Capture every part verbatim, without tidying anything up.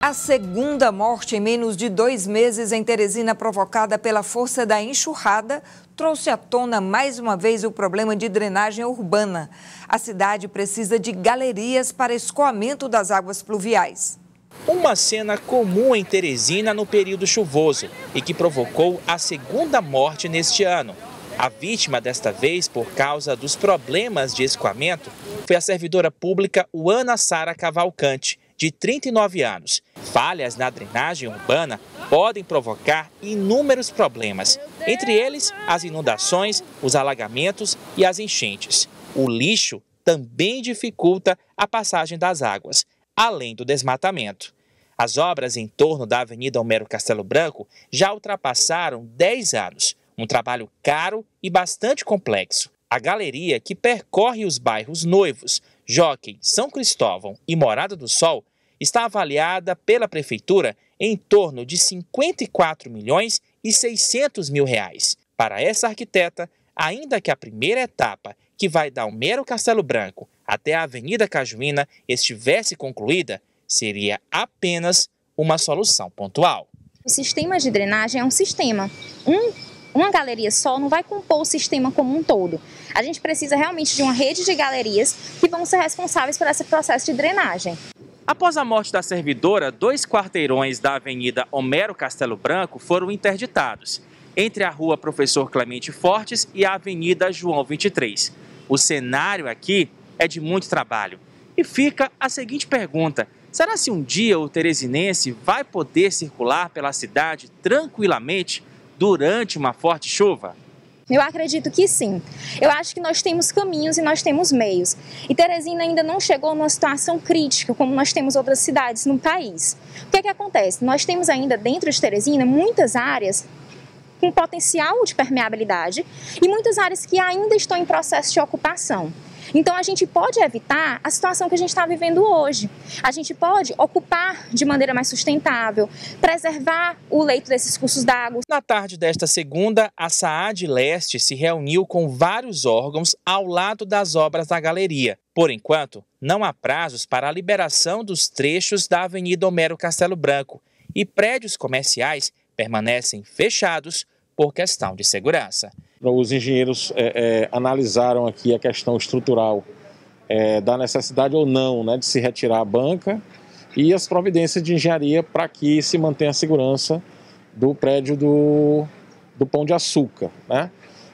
A segunda morte em menos de dois meses em Teresina, provocada pela força da enxurrada, trouxe à tona mais uma vez o problema de drenagem urbana. A cidade precisa de galerias para escoamento das águas pluviais. Uma cena comum em Teresina no período chuvoso e que provocou a segunda morte neste ano. A vítima desta vez, por causa dos problemas de escoamento, foi a servidora pública Ana Sara Cavalcante, de trinta e nove anos. Falhas na drenagem urbana podem provocar inúmeros problemas, entre eles as inundações, os alagamentos e as enchentes. O lixo também dificulta a passagem das águas, além do desmatamento. As obras em torno da Avenida Homero Castelo Branco já ultrapassaram dez anos, um trabalho caro e bastante complexo. A galeria, que percorre os bairros Noivos, Jockey, São Cristóvão e Morada do Sol, está avaliada pela Prefeitura em torno de cinquenta e quatro milhões e seiscentos mil reais. Para essa arquiteta, ainda que a primeira etapa, que vai da Homero Castelo Branco até a Avenida Cajuína, estivesse concluída, seria apenas uma solução pontual. O sistema de drenagem é um sistema. Um Uma galeria só não vai compor o sistema como um todo. A gente precisa realmente de uma rede de galerias que vão ser responsáveis por esse processo de drenagem. Após a morte da servidora, dois quarteirões da Avenida Homero Castelo Branco foram interditados, entre a Rua Professor Clemente Fortes e a Avenida João vinte e três. O cenário aqui é de muito trabalho. E fica a seguinte pergunta: será se um dia o teresinense vai poder circular pela cidade tranquilamente durante uma forte chuva? Eu acredito que sim. Eu acho que nós temos caminhos e nós temos meios. E Teresina ainda não chegou numa situação crítica, como nós temos outras cidades no país. O que é que acontece? Nós temos ainda dentro de Teresina muitas áreas com potencial de permeabilidade e muitas áreas que ainda estão em processo de ocupação. Então, a gente pode evitar a situação que a gente está vivendo hoje. A gente pode ocupar de maneira mais sustentável, preservar o leito desses cursos d'água. Na tarde desta segunda, a SAAD Leste se reuniu com vários órgãos ao lado das obras da galeria. Por enquanto, não há prazos para a liberação dos trechos da Avenida Homero Castelo Branco e prédios comerciais permanecem fechados por questão de segurança. Os engenheiros é, é, analisaram aqui a questão estrutural é, da necessidade ou não, né, de se retirar a banca e as providências de engenharia para que se mantenha a segurança do prédio do, do Pão de Açúcar, né?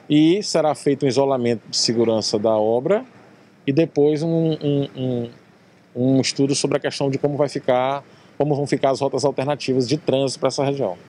E será feito um isolamento de segurança da obra e depois um, um, um, um estudo sobre a questão de como vai ficar, como vão ficar as rotas alternativas de trânsito para essa região.